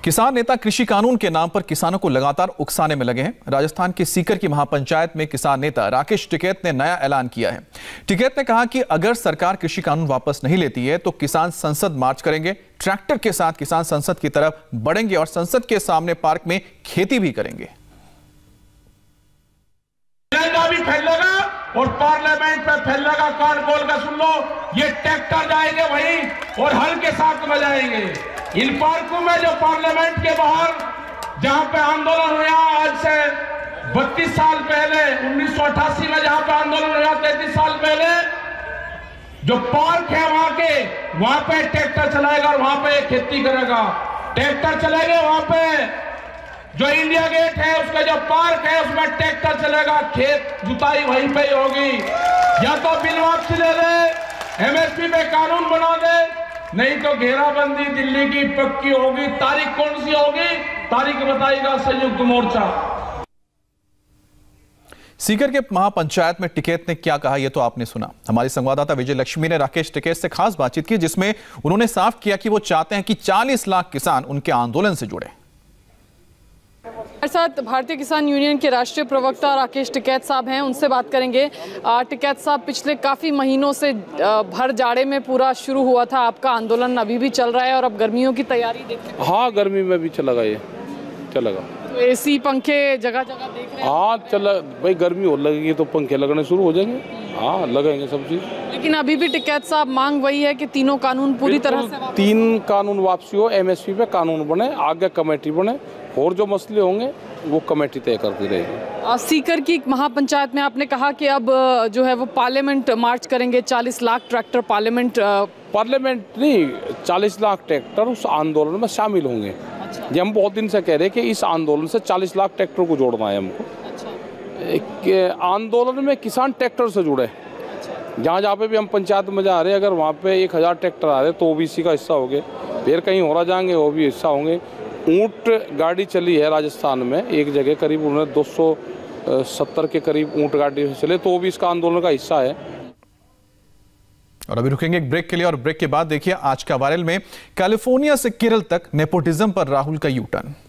किसान नेता कृषि कानून के नाम पर किसानों को लगातार उकसाने में लगे हैं। राजस्थान के सीकर की महापंचायत में किसान नेता राकेश टिकैत ने नया ऐलान किया है। टिकैत ने कहा कि अगर सरकार कृषि कानून वापस नहीं लेती है तो किसान संसद मार्च करेंगे, ट्रैक्टर के साथ किसान संसद की तरफ बढ़ेंगे और संसद के सामने पार्क में खेती भी करेंगे। भी फैलेगा और पार्लियामेंट में फैलेगा। कान खोल कर सुन लो, ये ट्रैक्टर जाएंगे वहीं और हल के साथ में जाएंगे। इन पार्कों में जो पार्लियामेंट के बाहर जहां पे आंदोलन हुआ आज से 32 साल पहले, 1988 में जहां पे आंदोलन हुआ 33 साल पहले, जो पार्क है वहां पे ट्रैक्टर चलाएगा और वहां पे खेती करेगा। ट्रैक्टर चलेंगे वहां पे जो इंडिया गेट है उसका जो पार्क है उसमें ट्रैक्टर चलेगा, खेत जुताई वहीं पे ही होगी। या तो बिल वापसी ले ले, एमएसपी पे कानून बना दे, नहीं तो घेराबंदी दिल्ली की पक्की होगी। तारीख कौन सी होगी, तारीख बताएगा संयुक्त मोर्चा। सीकर के महापंचायत में टिकैत ने क्या कहा यह तो आपने सुना। हमारी संवाददाता विजय लक्ष्मी ने राकेश टिकैत से खास बातचीत की, जिसमें उन्होंने साफ किया कि वो चाहते हैं कि 40 लाख किसान उनके आंदोलन से जुड़े। हमारे साथ भारतीय किसान यूनियन के राष्ट्रीय प्रवक्ता राकेश टिकैत साहब हैं, उनसे बात करेंगे। टिकैत साहब, पिछले काफ़ी महीनों से भर जाड़े में पूरा शुरू हुआ था आपका आंदोलन, अभी भी चल रहा है और अब गर्मियों की तैयारी देखते हैं। हाँ, गर्मी में भी चलेगा, ये चलेगा। तो एसी पंखे जगह जगह देख रहे हैं। हाँ चला भाई, गर्मी और लगेगी तो पंखे लगने शुरू हो जाएंगे। हाँ, लगेंगे सब चीज़। लेकिन अभी भी टिकैत साहब मांग वही है कि तीनों कानून पूरी तरह से 3 कानून वापसी हो, एमएसपी पे कानून बने, आगे कमेटी बने और जो मसले होंगे वो कमेटी तय करती रहेगी। सीकर की महापंचायत में आपने कहा कि अब जो है वो पार्लियामेंट मार्च करेंगे, 40 लाख ट्रैक्टर पार्लियामेंट नहीं 40 लाख ट्रैक्टर उस आंदोलन में शामिल होंगे। अच्छा। ये हम बहुत दिन से कह रहे हैं कि इस आंदोलन से 40 लाख ट्रैक्टर को जोड़ना है हमको। अच्छा। आंदोलन में किसान ट्रैक्टर से जुड़े। अच्छा। जहाँ पे भी हम पंचायत में जा रहे हैं, अगर वहाँ पे 1000 ट्रैक्टर आ रहे तो ओबीसी का हिस्सा होंगे, फिर कहीं हो रहा जाएंगे वो भी हिस्सा होंगे। ऊंट गाड़ी चली है राजस्थान में, एक जगह करीब उन्होंने 270 के करीब ऊंट गाड़ी चले, तो वो भी इसका आंदोलन का हिस्सा है। और अभी रुकेंगे एक ब्रेक के लिए और ब्रेक के बाद देखिए आज का वायरल में कैलिफोर्निया से केरल तक नेपोटिज्म पर राहुल का यू टर्न।